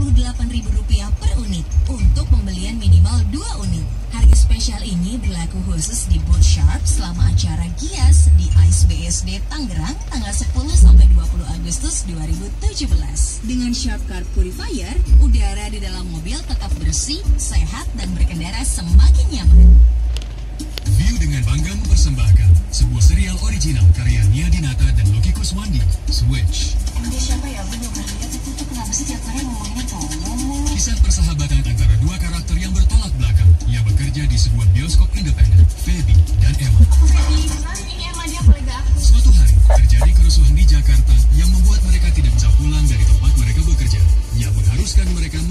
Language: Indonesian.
Rp38.000 per unit untuk pembelian minimal 2 unit. Harga spesial ini berlaku khusus di Boot Sharp selama acara Gias di ICE BSD Tangerang tanggal 10 sampai 20 Agustus 2017. Dengan Sharp Car Purifier, udara di dalam mobil tetap bersih, sehat, dan berkendara semakin nyaman. View dengan bangga mempersembahkan sebuah serial original karya Nia Dinata dan Loki Kuswandi, Switch. Dia siapa ya? Gue belum pernah lihat itu kenapa sih tiap hari ngomonginnya cowok? Kisah persahabatan antara dua karakter yang bertolak belakang yang bekerja di sebuah bioskop independen, Feby dan Emma. Ini Emma, dia kolega aku. Suatu hari, terjadi kerusuhan di Jakarta yang membuat mereka tidak bisa pulang dari tempat mereka bekerja, yang mengharuskan mereka